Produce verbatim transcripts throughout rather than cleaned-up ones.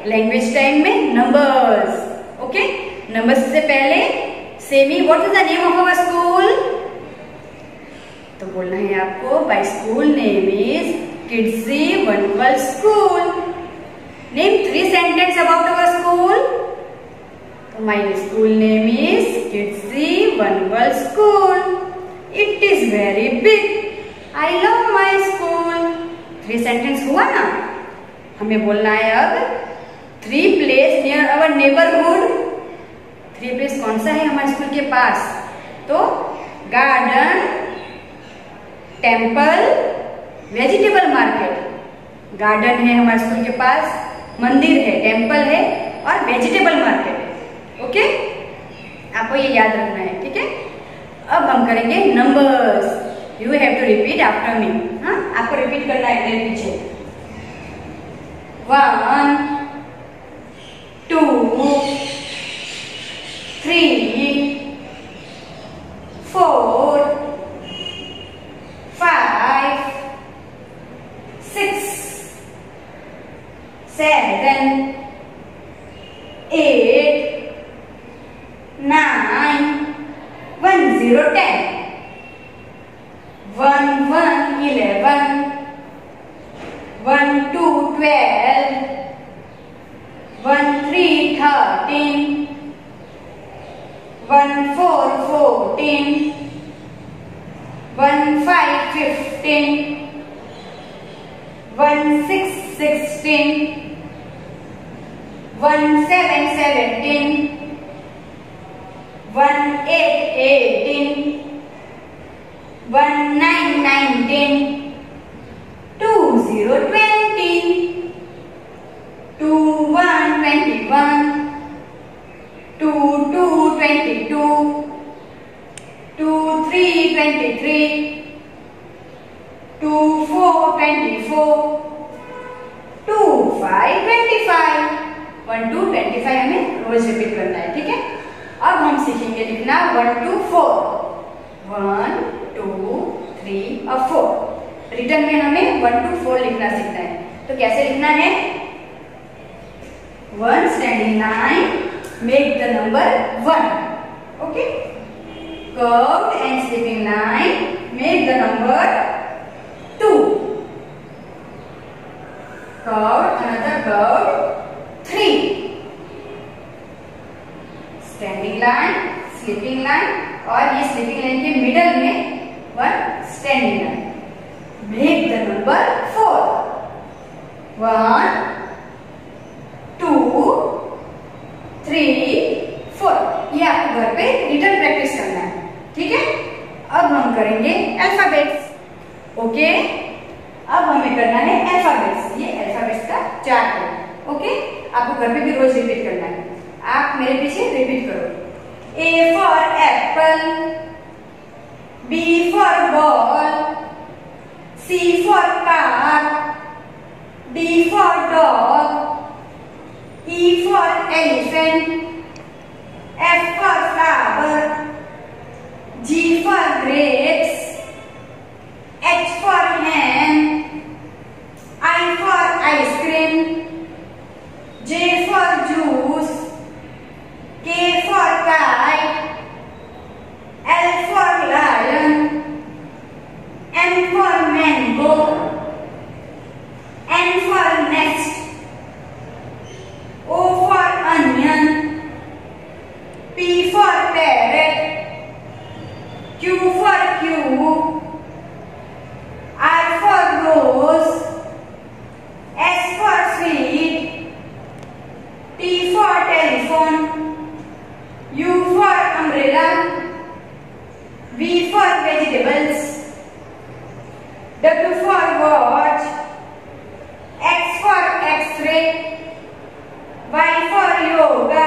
Language time में numbers. Okay, numbers से पहले सेमी, what is the name of our school? तो बोलना है आपको my school name is Kidsy One World school. Name three sentence about our school. तो my school name is Kidsy One World school. It is very big. I love my school. Three sentence हुआ ना। हमें बोलना है अब three place near our neighbourhood. Three place कौन सा है हमारे स्कूल के पास? तो garden, temple, vegetable market. Garden है हमारे स्कूल के पास, मंदिर है, टेम्पल है और वेजिटेबल मार्केट है। ओके, आपको ये याद रखना है, ठीक है। अब हम करेंगे numbers. You have to repeat after me. हाँ, आपको रिपीट करना है मेरे पीछे। One, two, three, four, five, six, seven, eight, nine, one zero ten, one one eleven, one two twelve, one three thirteen, one four fourteen, one five fifteen, one six sixteen, one seven seventeen, one eight eighteen, one nine nineteen, two zero twenty, two one twenty one, two two twenty two, two three twenty three, two four twenty four, two five twenty five. One two twenty five हमें रोज repeat करना है, ठीक है। अब हम सीखेंगे लिखना one two four. One two three और फोर। रिटर्न में हमें वन टू फोर लिखना सीखना है। तो कैसे लिखना है? One standing line, make the number one. Okay, curved and sleeping line, make the number two. Curved, another curved, three. Standing line, sleeping line और ये स्लीपिंग लाइन के मिडल में one standing line. Make the number four. One, two, three, four. ये आपको घर पे return practice करना है, ठीक है। अब हम करेंगे अल्फाबेट्स। ओके, अब हमें करना है अल्फाबेट्स। ये अल्फाबेट्स का चार्ट है। ओके, आपको घर पे भी रोज रिपीट करना है। आप मेरे पीछे रिपीट करो। A for apple, B for ball, C for car, D for dog, E for elephant, F for flower, G for grapes, H for hen, I for ice cream, J for juice, K for kite, L for lion, M for mango, N for nest, O for onion, P for parrot, Q for cube, R for rose, S for sweet, T for telephone, U for umbrella, V for vegetables, W for watch, X for X-ray, Y for yoga,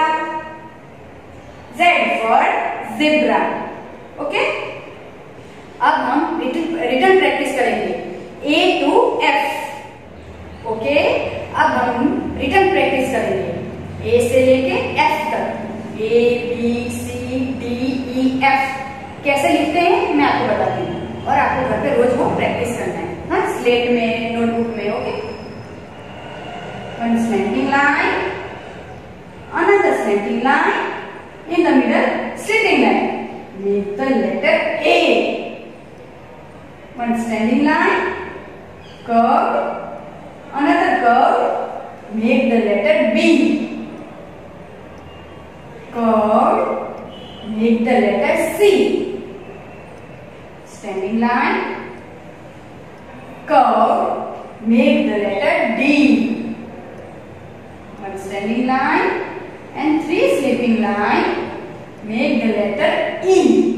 Z for zebra. Okay, अब हम written practice करेंगे A to F। Okay, अब हम written practice करेंगे A से लेके F तक। A B C D E F कैसे लिखते हैं मैं आपको बताती हूँ और आपको घर पे रोज वो प्रैक्टिस करना है। हाँ, स्लेट में, नोटबुक में। Okay, one standing line, slanting line. In the middle, slanting line. Make the letter A. One standing line. Curve. Another curve. Make the letter B. Curve. Make the letter C. Standing line. Curve. Make the letter D. One standing line and three sleeping line. Make the letter E.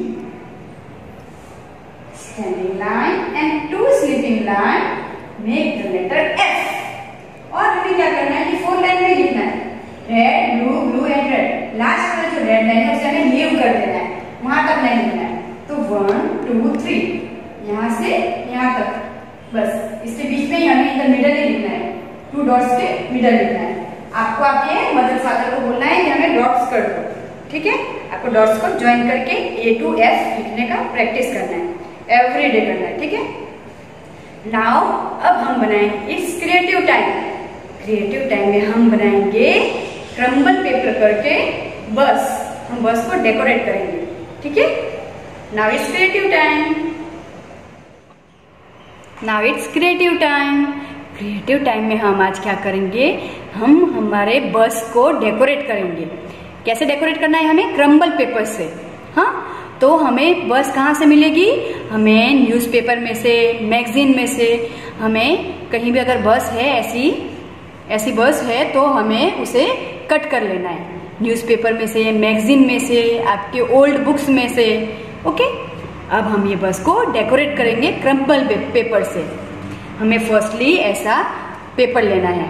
Standing line and two sleeping line. Make the letter F. और हमें क्या करना है कि four line में लिखना है. Red, blue, blue and red. Last वाला जो रेड लाइन है उसे हमें लीव कर देना है, वहां तक नहीं लिखना है. तो वन टू थ्री, यहाँ से यहाँ तक, बस इसके बीच में ही हमें इधर मिडल ही लिखना है. टू डॉट्स के मिडल लिखना है. आपको आपके मदर फादर को बोलना है कि हमें डॉट्स कर दो. ठीक है, आपको डॉट्स को ज्वाइन करके ए टू एफ लिखने का प्रैक्टिस करना है, एवरी डे करना है. ठीक है. नाउ अब हम बनाएंगे it's creative time. Creative time में हम बनाएंगे क्रम्बल पेपर करके बस. हम बस को डेकोरेट करेंगे. ठीक है. Now it's creative time. Now it's creative time. Creative time में हम आज क्या करेंगे, हम हमारे बस को डेकोरेट करेंगे. कैसे डेकोरेट करना है हमें? क्रम्बल पेपर से. हाँ, तो हमें बस कहाँ से मिलेगी? हमें न्यूज़पेपर में से, मैगजीन में से. हमें कहीं भी अगर बस है, ऐसी ऐसी बस है तो हमें उसे कट कर लेना है. न्यूज़पेपर में से, मैगजीन में से, आपके ओल्ड बुक्स में से. ओके. अब हम ये बस को डेकोरेट करेंगे क्रम्बल पेपर से. हमें फर्स्टली ऐसा पेपर लेना है.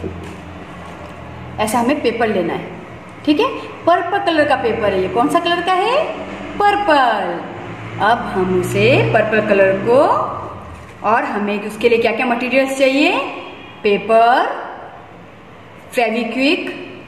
ऐसा हमें पेपर लेना है. ठीक है. पर्पल कलर का पेपर है ये. कौन सा कलर का है? पर्पल. अब हम उसे पर्पल कलर को, और हमें उसके लिए क्या क्या मटेरियल्स चाहिए? Paper, Fevikwik,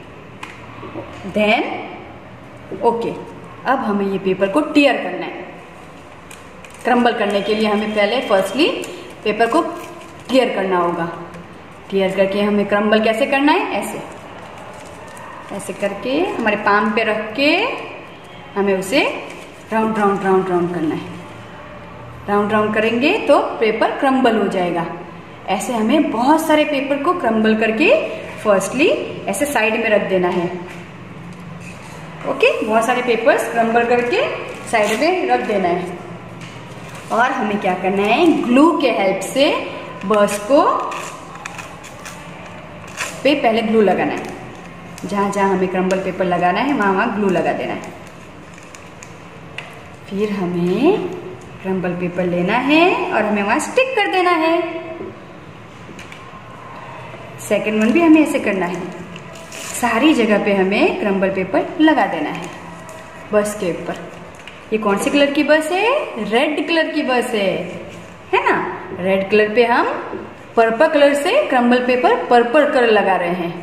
then okay. अब हमें ये पेपर को टीयर करना है. क्रम्बल करने के लिए हमें पहले फर्स्टली पेपर को टीयर करना होगा. टीयर करके हमें क्रम्बल कैसे करना है? ऐसे ऐसे करके हमारे पाम पे रख के हमें उसे राउंड राउंड राउंड राउंड करना है. राउंड राउंड करेंगे तो पेपर क्रम्बल हो जाएगा. ऐसे हमें बहुत सारे पेपर को क्रम्बल करके फर्स्टली ऐसे साइड में रख देना है. ओके. बहुत सारे पेपर्स क्रम्बल करके साइड में रख देना है. और हमें क्या करना है? ग्लू के हेल्प से बस को पे पहले ग्लू लगाना है. जहां जहां हमें क्रम्बल पेपर लगाना है वहां वहां ग्लू लगा देना है. फिर हमें क्रम्बल पेपर लेना है और हमें वहां स्टिक कर देना है. सेकेंड वन भी हमें ऐसे करना है. सारी जगह पे हमें क्रम्बल पेपर लगा देना है बस के ऊपर. ये कौन सी कलर की बस है? रेड कलर की बस है, है ना. रेड कलर पे हम पर्पल कलर से क्रम्बल पेपर पर्पल कलर लगा रहे हैं.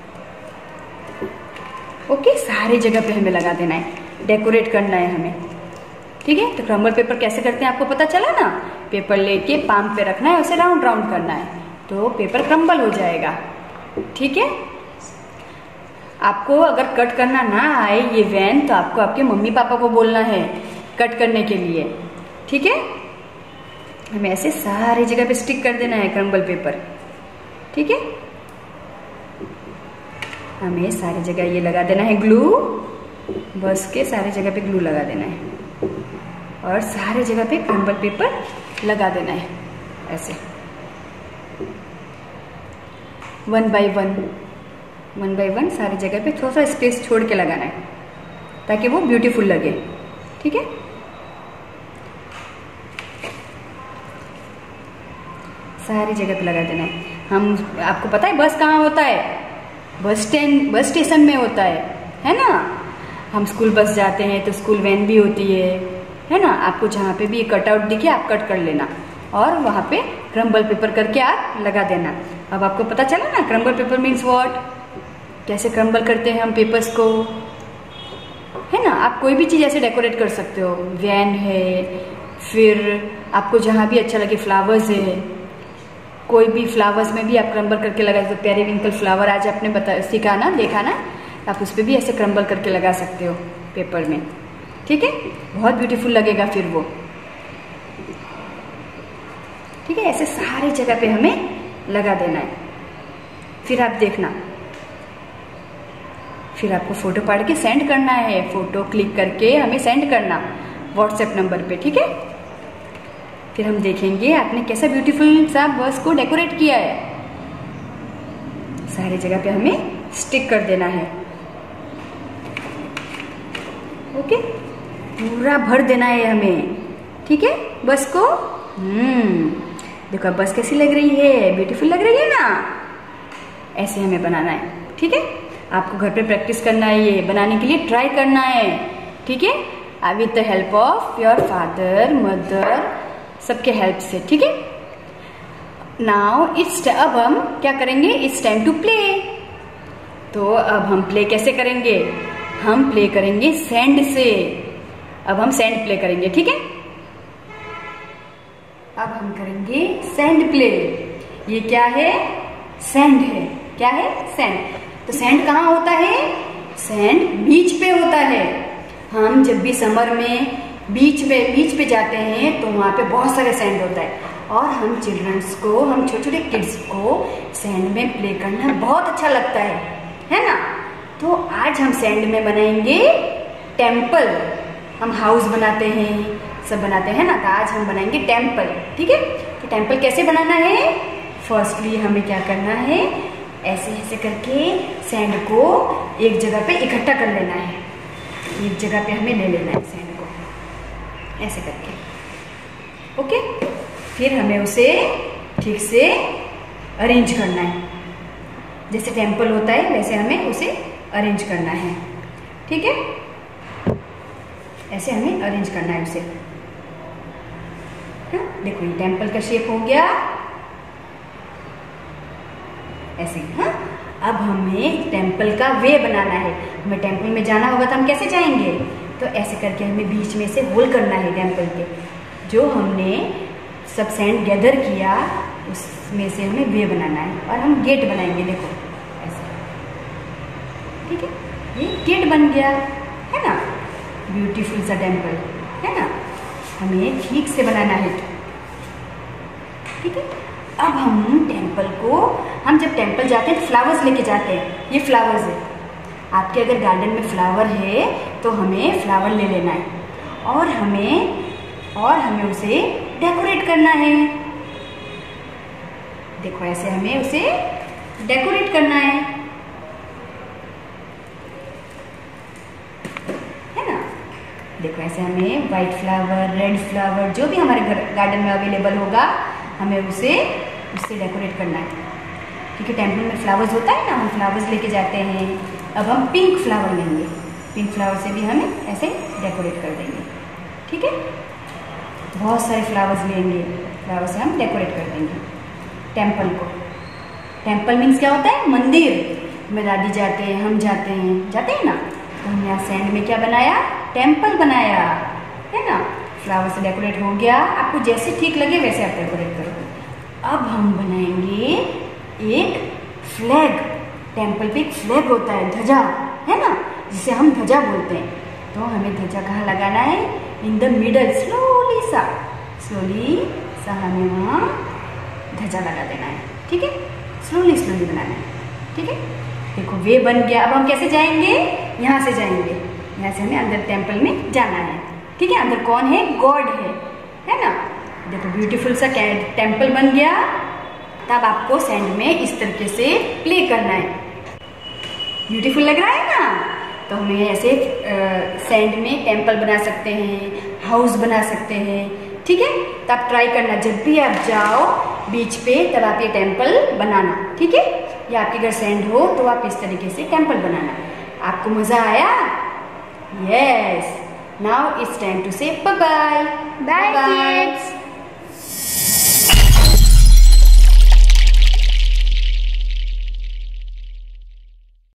ओके. सारी जगह पे हमें लगा देना है, डेकोरेट करना है हमें. ठीक है. तो क्रम्बल पेपर कैसे करते हैं आपको पता चला ना. पेपर लेके पाम पे रखना है, उसे राउंड राउंड करना है तो पेपर क्रम्बल हो जाएगा. ठीक है. आपको अगर कट करना ना आए ये वैन, तो आपको आपके मम्मी पापा को बोलना है कट करने के लिए. ठीक है. हमें ऐसे सारी जगह पे स्टिक कर देना है क्रम्बल पेपर. ठीक है. हमें सारी जगह ये लगा देना है ग्लू. बस के सारी जगह पे ग्लू लगा देना है और सारी जगह पे क्रम्बल पेपर लगा देना है ऐसे, one by one one by one सारी जगह पे थोड़ा सा स्पेस छोड़ के लगाना है ताकि वो ब्यूटीफुल लगे. ठीक है. सारी जगह पे लगा देना है. हम आपको पता है बस कहाँ होता है? बस स्टैंड, बस स्टेशन में होता है, है ना. हम स्कूल बस जाते हैं तो स्कूल वैन भी होती है, है ना. आपको जहाँ पे भी कटआउट दिखे आप कट कर लेना और वहाँ पे क्रम्बल पेपर करके आप लगा देना. अब आपको पता चला ना क्रम्बल पेपर मीन्स व्हाट, कैसे क्रम्बल करते हैं हम पेपर्स को, है ना. आप कोई भी चीज ऐसे डेकोरेट कर सकते हो. वैन है, फिर आपको जहाँ भी अच्छा लगे, फ्लावर्स है, कोई भी फ्लावर्स में भी आप क्रम्बल करके लगा सकते हो. पेरीविंकल फ्लावर आज आपने बता सीखा ना, देखा ना. आप उस पर भी ऐसे क्रम्बल करके लगा सकते हो पेपर में, ठीक है। बहुत ब्यूटीफुल लगेगा फिर वो, ठीक है। ऐसे सारी जगह पे हमें लगा देना है। फिर आप देखना, फिर आपको फोटो पाड़ के सेंड करना है, फोटो क्लिक करके हमें सेंड करना व्हाट्सएप नंबर पे, ठीक है। फिर हम देखेंगे आपने कैसा ब्यूटीफुल सा बस को डेकोरेट किया है। सारी जगह पे हमें स्टिक कर देना है, ओके। पूरा भर देना है हमें, ठीक है, बस को। हम्म देखो बस कैसी लग रही है, ब्यूटीफुल लग रही है ना। ऐसे हमें बनाना है, ठीक है। आपको घर पे प्रैक्टिस करना है, ये बनाने के लिए ट्राई करना है, ठीक है, with the help of your father mother, सबके हेल्प से, ठीक है। नाउ इट्स अब हम क्या करेंगे, इट्स टाइम टू प्ले। तो अब हम प्ले कैसे करेंगे, हम प्ले करेंगे सैंड से। अब हम सैंड प्ले करेंगे, ठीक है। अब हम करेंगे सैंड प्ले। ये क्या है, सैंड है। क्या है, सैंड। तो सैंड कहाँ होता है, सैंड बीच पे होता है। हम जब भी समर में बीच में बीच पे जाते हैं तो वहाँ पे बहुत सारे सैंड होता है, और हम चिल्ड्रंस को, हम छोटे छोटे किड्स को सैंड में प्ले करना बहुत अच्छा लगता है, है ना। तो आज हम सैंड में बनाएंगे टेम्पल। हम हाउस बनाते हैं, सब बनाते हैं ना, तो आज हम बनाएंगे टेम्पल, ठीक है। तो टेम्पल कैसे बनाना है, फर्स्टली हमें क्या करना है, ऐसे ऐसे करके सैंड को एक जगह पे इकट्ठा कर लेना है। एक जगह पे हमें ले लेना है सैंड को, ऐसे करके, ओके। फिर हमें उसे ठीक से अरेंज करना है, जैसे टेम्पल होता है वैसे हमें उसे अरेंज करना है, ठीक है। ऐसे हमें अरेंज करना है उसे। हाँ? देखो ये टेम्पल का शेप हो गया ऐसे। हाँ, अब हमें टेम्पल का वे बनाना है। हमें टेम्पल में जाना होगा तो हम कैसे जाएंगे, तो ऐसे करके हमें बीच में से होल करना है टेम्पल के। जो हमने सब सैंड गैदर किया उसमें से हमें वे बनाना है, और हम गेट बनाएंगे, देखो ऐसे, ठीक है। ये गेट बन गया, है ना, ब्यूटीफुल सा टेम्पल, है ना। हमें ठीक से बनाना है, ठीक है। अब हम टेम्पल को, हम जब टेम्पल जाते हैं तो फ्लावर्स लेके जाते हैं। ये फ्लावर्स है, आपके अगर गार्डन में फ्लावर है तो हमें फ्लावर ले लेना है, और हमें और हमें उसे डेकोरेट करना है। देखो ऐसे हमें उसे डेकोरेट करना है, है ना। देखो ऐसे हमें व्हाइट फ्लावर, रेड फ्लावर, जो भी हमारे गार्डन में अवेलेबल होगा हमें उसे उससे डेकोरेट करना है, क्योंकि टेम्पल में फ्लावर्स होता है ना, हम फ्लावर्स लेके जाते हैं। अब हम पिंक फ्लावर लेंगे, पिंक फ्लावर से भी हमें ऐसे डेकोरेट कर देंगे, ठीक है। बहुत सारे फ्लावर्स लेंगे, फ्लावर से हम डेकोरेट कर देंगे टेम्पल को। टेम्पल मीन्स क्या होता है, मंदिर में दादी जाते हैं, हम जाते हैं, जाते हैं ना। तो हमने यहाँ सैंड में क्या बनाया, टेम्पल बनाया, है ना। फ्लावर से डेकोरेट हो गया, आपको जैसे ठीक लगे वैसे आप डेकोरेट करो। अब हम बनाएंगे एक फ्लैग। टेम्पल पे एक फ्लैग होता है, ध्वजा, है ना, जिसे हम ध्वजा बोलते हैं। तो हमें ध्वजा कहाँ लगाना है, इन द मिडल, स्लोली सा स्लोली सा हमें वहाँ ध्वजा लगा देना है, ठीक है। स्लोली स्लोली बनाना है, ठीक है। देखो वे बन गया। अब हम कैसे जाएंगे, यहाँ से जाएंगे, यहाँ से हमें अंदर टेम्पल में जाना है, ठीक है। अंदर कौन है, गॉड है, है ना। देखो ब्यूटीफुल सा टेम्पल बन गया। तब आपको सैंड में इस तरीके से प्ले करना है। ब्यूटीफुल लग रहा है ना। तो हमें ऐसे सैंड में टेम्पल बना सकते हैं, हाउस बना सकते हैं, ठीक है। तब ट्राई करना, जब भी आप जाओ बीच पे तब आप ये टेम्पल बनाना, ठीक है। या आपके घर सैंड हो तो आप इस तरीके से टेम्पल बनाना। आपको मजा आया? Yes. Now it's time to say bye bye. Bye, kids.